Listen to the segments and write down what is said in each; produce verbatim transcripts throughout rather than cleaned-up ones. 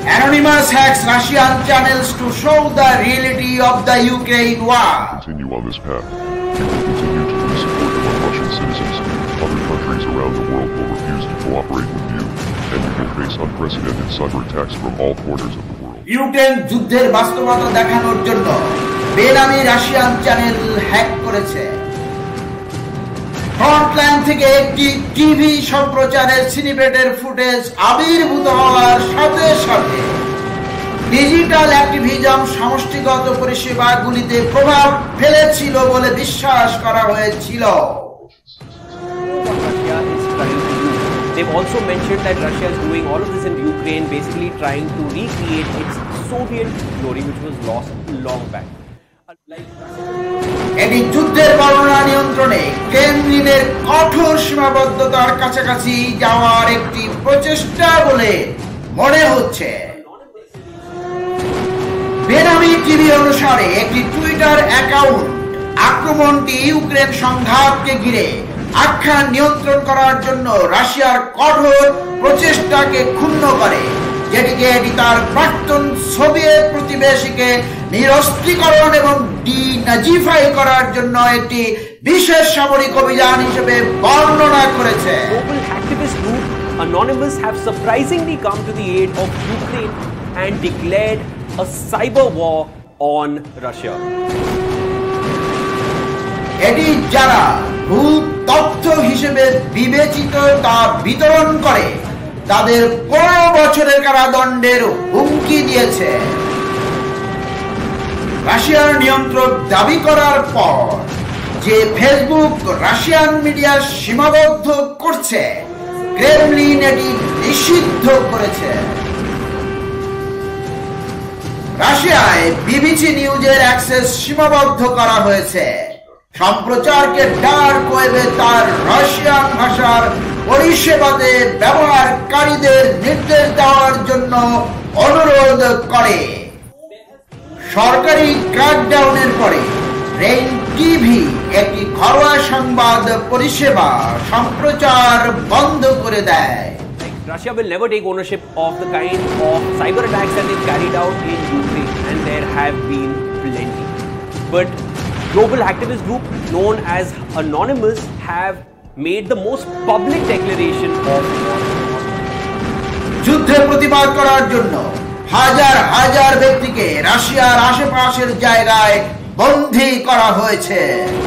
Anonymous hacks Russian channels to show the reality of the Ukraine war. Continue on this path. You will continue to lose support among Russian citizens. Other countries around the world will refuse to cooperate with you, and you will face unprecedented cyber attacks from all corners of the world. Ukraine যুদ্ধের বাস্তবতা দেখানোর জন্য বেনামি Russian channel hack করেছে। Frontline থেকে একটি TV সম্প্রচারের সিনিপেটের footage আবির্ভূত হওয়ার সাথে সাথে ডিজিটাল অ্যাক্টিভিজম সমষ্টিগত পরিষেবাগুলিতে প্রভাব ফেলেছিল বলে বিশ্বাস করা হয়েছিল। They've also mentioned that Russia is doing all of this in Ukraine, basically trying to recreate its Soviet glory, which was lost long back. এটি যুদ্ধের বর্ণনা নিয়ন্ত্রণে ক্রেমলিনের কঠোর সীমাবদ্ধতার কাছাকাছি যাওয়ার একটি প্রচেষ্টা বলে মনে হচ্ছে। বেনামি টিভি অনুসারে একটি টুইটার অ্যাকাউন্ট আক্রমণটি ইউক্রেন সংঘাতকে ঘিরে আখ্যান নিয়ন্ত্রণ করার জন্য রাশিয়ার কঠোর প্রচেষ্টাকে ক্ষুণ্ণ করে, যেটিকে এটি তার প্রাক্তন সোভিয়েত প্রতিবেশীকে নিরস্ত্রীকরণ এবং ডিনাজিফাই করার জন্য একটি বিশেষ সামরিক অভিযান হিসেবে বর্ণনা করেছে। Global activist group Anonymous have surprisingly come to the aid of Ukraine and declared a cyber war on Russia. এটি যারা ভুল তথ্য হিসেবে বিবেচিত তা বিতরণ করে তাদের পনেরো বছরের কারাদণ্ডের হুমকি দিয়েছে। রাশিয়ার নিয়ন্ত্রক দাবি করার পর যে ফেসবুক রাশিয়ান মিডিয়া সীমাবদ্ধ করছে, ক্রেমলিন এটি নিষিদ্ধ করেছে। রাশিয়ায় বিবিসি নিউজের অ্যাক্সেস সীমাবদ্ধ করা হয়েছে। সম্প্রচারকে ডার্ক ওয়েবে তার রাশিয়ান ভাষার পরিষেবাতে ব্যবহারকারীদের নির্দেশ দেওয়ার জন্য অনুরোধ করে। সরকারি ক্র্যাকডাউনের পরে রেইন টিভি একটি ঘরোয়া সংবাদ পরিষেবা সম্প্রচার বন্ধ করে দেয়। Russia will never take ownership of the kind of cyber attacks that they've carried out in Ukraine, and there have been plenty. But global activist group known as Anonymous have made the most public declaration of war. যুদ্ধের প্রতিবাদ করার জন্য হাজার হাজার ব্যক্তিকে রাশিয়ার আশেপাশের জায়গায় বন্দী করা হয়েছে।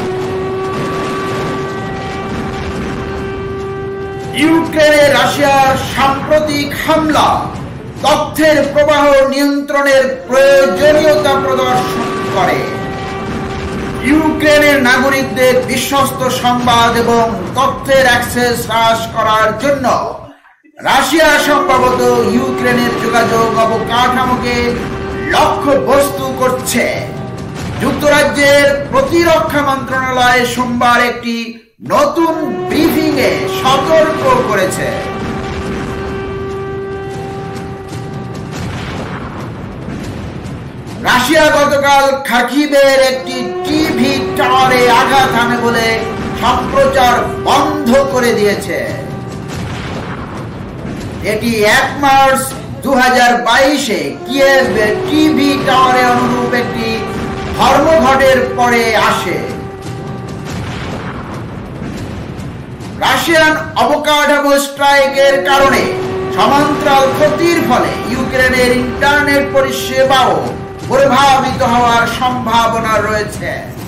ইউক্রেনে রাশিয়ার সাম্প্রতিক হামলা তথ্যের প্রবাহ নিয়ন্ত্রণের প্রয়োজনীয়তা প্রদর্শন করে। ইউক্রেনের নাগরিকদের বিশ্বস্ত সংবাদ এবং তথ্যের অ্যাক্সেস হ্রাস করার জন্য রাশিয়া সম্ভবত ইউক্রেনের যোগাযোগ অবকাঠামোকে লক্ষ্যবস্তু করছে। যুক্তরাজ্যের প্রতিরক্ষা মন্ত্রণালয় সোমবার একটি নতুন ব্রিফিং এ সতর্ক করেছে। রাশিয়া গতকাল খার্কিভের একটি টিভি টাওয়ারে আঘাত হানে বলে সম্প্রচার বন্ধ করে দিয়েছে। এটি এক মার্চ দু হাজার বাইশে কিয়েভ টিভি টাওয়ারে অনুরূপ একটি ধর্মঘটের পরে আসে। রাশিয়ান অবকাঠামো স্ট্রাইকের কারণে সমান্তরাল ক্ষতির ফলে ইউক্রেনের ইন্টারনেট পরিষেবাও প্রভাবিত হওয়ার সম্ভাবনা রয়েছে।